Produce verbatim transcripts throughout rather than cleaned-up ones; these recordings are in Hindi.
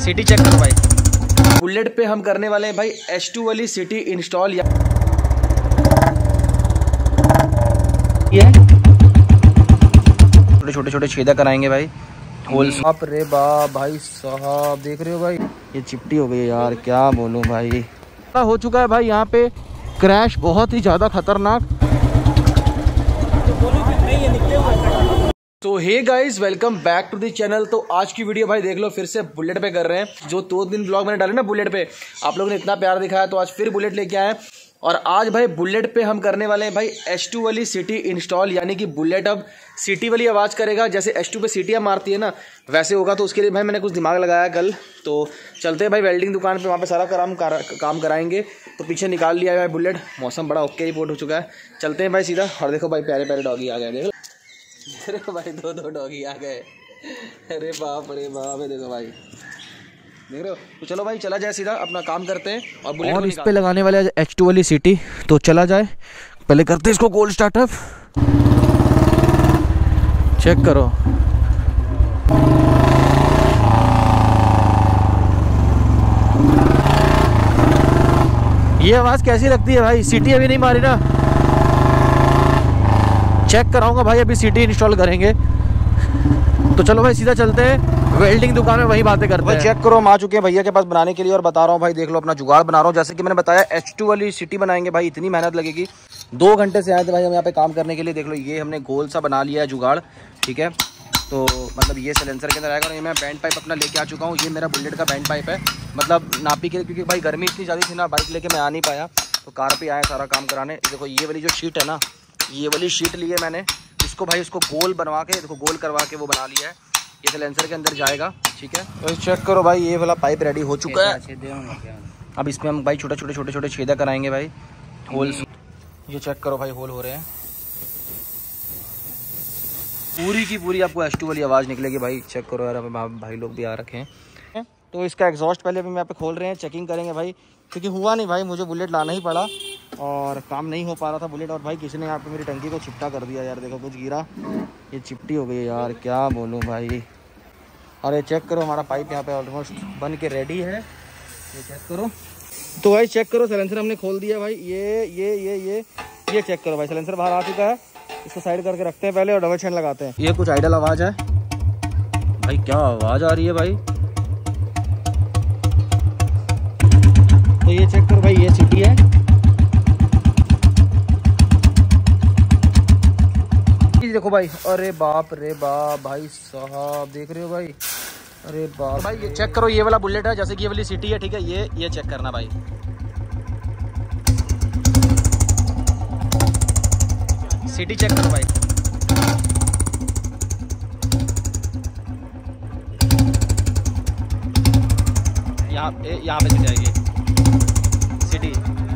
सिटी चेक करो भाई। बुलेट पे हम करने वाले हैं भाई एच टू वाली सिटी इंस्टॉल। या ये छोटे छोटे छोटे छेदा कराएंगे भाई, होल। बाप रे बाप भाई साहब, देख रहे हो भाई, ये चिपटी हो गई यार, क्या बोलूं भाई। हो चुका है भाई यहाँ पे क्रैश, बहुत ही ज़्यादा खतरनाक। तो hey guys, welcome back to the channel. तो आज की वीडियो भाई देख लो, फिर से बुलेट पे कर रहे हैं। जो दो दिन ब्लॉग मैंने डाले ना बुलेट पे, आप लोगों ने इतना प्यार दिखाया, तो आज फिर बुलेट लेके आए। और आज भाई बुलेट पे हम करने वाले हैं भाई एच टू वाली सिटी इंस्टॉल, यानी कि बुलेट अब सिटी वाली आवाज़ करेगा। जैसे एच टू पे सीटियाँ मारती है ना, वैसे होगा। तो उसके लिए भाई मैंने कुछ दिमाग लगाया कल। तो चलते हैं भाई वेल्डिंग दुकान पे, वहाँ पे सारा काम कर, काम कराएंगे। तो पीछे निकाल लिया है भाई बुलेट, मौसम बड़ा ओके रिपोर्ट हो चुका है। चलते हैं भाई सीधा। और देखो भाई प्यारे प्यारे डॉगी आ गए, देखो देखो भाई, दो दो डॉगी आ गए। अरे बाप रे बाप, देखो भाई, देख रहे हो। तो चलो भाई चला जाए, सीधा अपना काम करते हैं। और बुलेट और इस पे लगाने वाले एच टू वाली सिटी। तो चला जाए, पहले करते हैं इसको कोल्ड स्टार्टअप। चेक करो, ये आवाज़ कैसी लगती है भाई। सिटी अभी नहीं मारी ना, चेक कराऊंगा भाई, अभी सीटी इंस्टॉल करेंगे। तो चलो भाई सीधा चलते हैं वेल्डिंग दुकान में, वही बातें करते हैं। भाई चेक करो, हम आ चुके हैं भैया के पास बनाने के लिए। और बता रहा हूँ भाई, देख लो अपना जुगाड़ बना रहा हूँ। जैसे कि मैंने बताया एच टू वाली सिटी बनाएंगे भाई, इतनी मेहनत लगेगी। दो घंटे से आए थे भाई हम यहाँ पे काम करने के लिए। देख लो ये हमने गोल सा बना लिया है जुगाड़, ठीक है। तो मतलब ये सिलेंसर के अंदर आएगा। और ये मैं बैंड पाइप अपना लेके आ चुका हूँ। ये मेरा बुलेट का बैंड पाइप है, मतलब नापी के लिए, क्योंकि भाई गर्मी इतनी ज़्यादा थी ना, बाइक लेके मैं आ नहीं पाया। तो कार पे आया सारा काम कराने। देखो ये वाली जो शीट है ना, ये वाली शीट ली है मैंने। इसको भाई उसको गोल बनवा के, देखो गोल करवा के वो बना लिया है। ये सिलेंसर के अंदर जाएगा, ठीक है। तो चेक करो भाई, ये वाला पाइप रेडी हो चुका है। अब इसमें हम भाई छोटे छोटे छोटे छोटे छेदा कराएंगे भाई, होल। ये चेक करो भाई, होल हो रहे हैं। पूरी की पूरी आपको एच टू वाली आवाज़ निकलेगी भाई। चेक करो यार, भाई लोग भी आ रखे हैं। तो इसका एग्जॉस्ट पहले भी मैं यहाँ पे खोल रहे हैं, चेकिंग करेंगे भाई। क्योंकि हुआ नहीं भाई, मुझे बुलेट लाना ही पड़ा और काम नहीं हो पा रहा था बुलेट। और भाई किसी ने यहाँ पे मेरी टंकी को चिपटा कर दिया यार, देखो कुछ गिरा, ये चिपटी हो गई यार, क्या बोलूँ भाई। और ये चेक करो, हमारा पाइप यहाँ पे ऑलमोस्ट बन के रेडी है। ये चेक करो। तो भाई चेक करो, सिलेंसर हमने खोल दिया भाई। ये ये ये ये ये चेक करो भाई, सिलेंसर बाहर आ चुका है। इसको साइड करके रखते हैं पहले और डबल चैन लगाते हैं। ये कुछ आइडल आवाज़ है भाई, क्या आवाज़ आ रही है भाई। तो ये चेक करो भाई, ये सिटी है। देखो भाई, अरे बाप रे बाप भाई साहब, देख रहे हो भाई, अरे बाप भाई। ये चेक करो, ये वाला बुलेट है, जैसे कि ये वाली सिटी है, ठीक है। ये ये चेक करना भाई, सिटी चेक करो भाई। यहाँ यहाँ पे जाएगी सिटी।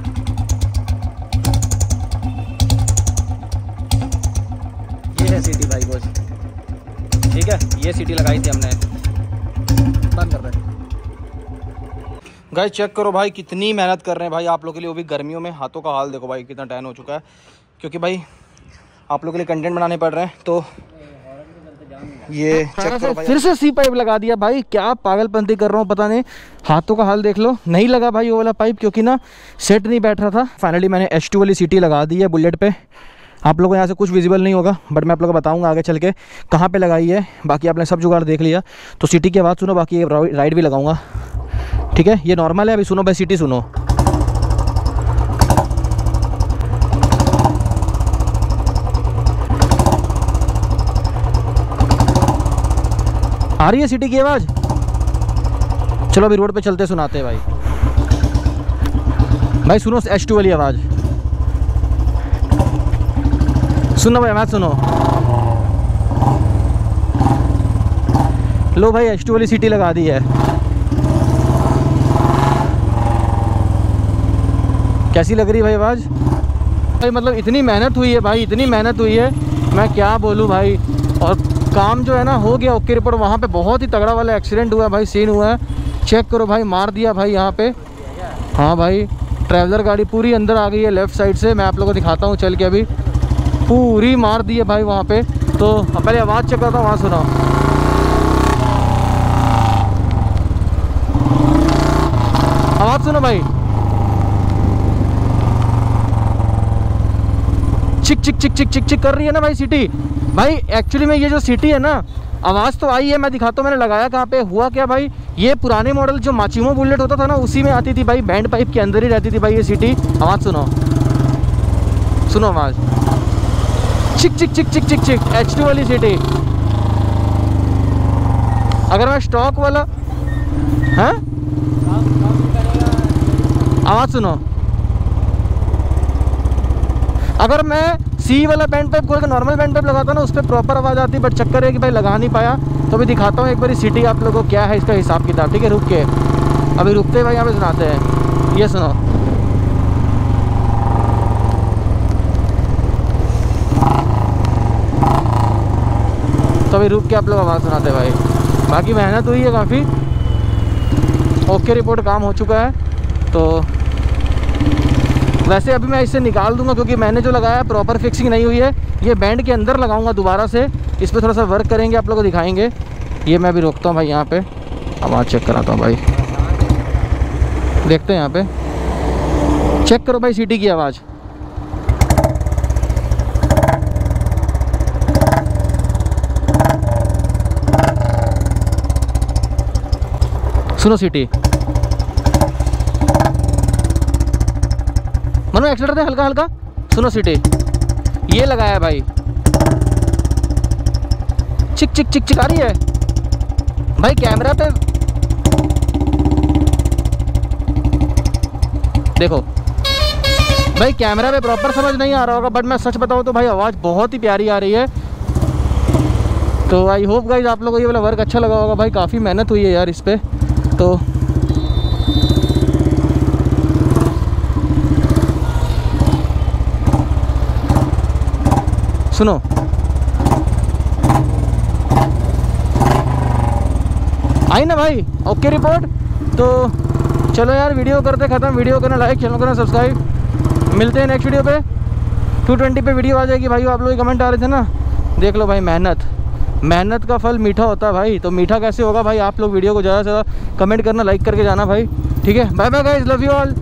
ये है सिटी भाई बस, ठीक है। ये सिटी लगाई थी हमने, बंद कर रहे हैं। गाइस चेक करो भाई, कितनी मेहनत कर रहे हैं भाई आप लोगों के लिए, वो भी गर्मियों में। हाथों का हाल देखो भाई, कितना टैन हो चुका है। क्योंकि भाई आप लोगों के लिए कंटेंट बनाने पड़ रहे हैं। तो ये चेक करो भाई, फिर से सी पाइप लगा दिया भाई। क्या पागलपंती कर रहा हूँ पता नहीं। हाथों का हाल देख लो, नहीं लगा भाई वो वाला पाइप, क्योंकि ना सेट नहीं बैठ रहा था। फाइनली मैंने एच टू वाली सिटी लगा दी है बुलेट पे। आप लोगों को यहाँ से कुछ विजिबल नहीं होगा, बट मैं आप लोगों को बताऊंगा आगे चल के कहाँ पे लगाई है। बाकी आपने सब जुगाड़ देख लिया। तो सिटी की आवाज़ सुनो, बाकी राइड भी लगाऊंगा, ठीक है। ये नॉर्मल है, अभी सुनो भाई, सिटी सुनो। आ रही है सिटी की आवाज़। चलो अभी रोड पे चलते सुनाते हैं भाई। भाई सुनो एच टू वाली आवाज़, सुनो भाई, आवाज़ सुनो। लो भाई, एच टू वाली सिटी लगा दी है। कैसी लग रही है भाई आवाज़ भाई। मतलब इतनी मेहनत हुई है भाई, इतनी मेहनत हुई है, मैं क्या बोलूँ भाई। और काम जो है ना हो गया ओके रिपोर्ट। वहाँ पे बहुत ही तगड़ा वाला एक्सीडेंट हुआ है भाई, सीन हुआ है। चेक करो भाई, मार दिया भाई यहाँ पे। हाँ भाई, ट्रैवलर गाड़ी पूरी अंदर आ गई है लेफ़्ट साइड से। मैं आप लोगों को दिखाता हूँ चल के, अभी पूरी मार दी है भाई वहाँ पे। तो पहले आवाज़ चेक करता हूँ, वहाँ सुना। सुनो भाई, चिक चिक चिक चिक चिक चिक कर रही है ना भाई सीटी। भाई एक्चुअली में ये जो सीटी है ना, आवाज़ तो आई है, मैं दिखाता हूँ मैंने लगाया कहाँ पे। हुआ क्या भाई, ये पुराने मॉडल जो माचिमो बुलेट होता था ना, उसी में आती थी भाई, बैंड पाइप के अंदर ही रहती थी भाई ये सीटी। आवाज़ सुनो, सुनो आवाज़, चिक चिक चिक चिक चिक चिक, एच टू वाली सीटी। अगर मैं स्टॉक वाला, हाँ आवाज़ सुनो, अगर मैं सी वाला बैंड पाइप खोल के नॉर्मल बैंड पाइप लगाता ना, उस पर प्रॉपर आवाज़ आती, बट चक्कर है कि भाई लगा नहीं पाया। तो अभी दिखाता हूँ एक बार सीटी आप लोगों को क्या है इसका हिसाब किताब, ठीक है। रुक के अभी रुकते भाई यहाँ पे सुनाते हैं, ये सुनो। तो अभी रुक के आप लोग आवाज़ सुनाते हैं भाई। बाकी मेहनत हुई है काफ़ी, ओके रिपोर्ट काम हो चुका है। तो वैसे अभी मैं इसे निकाल दूंगा क्योंकि मैंने जो लगाया है प्रॉपर फिक्सिंग नहीं हुई है। ये बैंड के अंदर लगाऊंगा दोबारा से, इस पर थोड़ा सा वर्क करेंगे, आप लोगों को दिखाएंगे। ये मैं अभी रोकता हूँ भाई, यहाँ पे आवाज़ चेक कराता हूँ भाई, देखते हैं यहाँ पे, चेक करो भाई सीटी की आवाज़। सुनो सीटी, मनो एक्सीलेटर दे हल्का हल्का, सुनो सीटी। ये लगाया भाई, चिक चिक चिक चिक आ रही है भाई कैमरा पे, देखो भाई कैमरा पे प्रॉपर समझ नहीं आ रहा होगा, बट मैं सच बताऊं तो भाई आवाज़ बहुत ही प्यारी आ रही है। तो आई होप गाइज आप लोगों को ये वाला वर्क अच्छा लगा होगा भाई, काफ़ी मेहनत हुई है यार इस पर। तो सुनो, आई ना भाई ओके रिपोर्ट। तो चलो यार वीडियो करते ख़त्म, वीडियो करना लाइक, चैनल करना सब्सक्राइब। मिलते हैं नेक्स्ट वीडियो पे, टू ट्वेंटी पे वीडियो आ जाएगी भाई। आप लोग कमेंट आ रहे थे ना, देख लो भाई, मेहनत मेहनत का फल मीठा होता है भाई। तो मीठा कैसे होगा भाई, आप लोग वीडियो को ज़्यादा से ज़्यादा कमेंट करना, लाइक करके जाना भाई, ठीक है। Bye bye guys, love you all.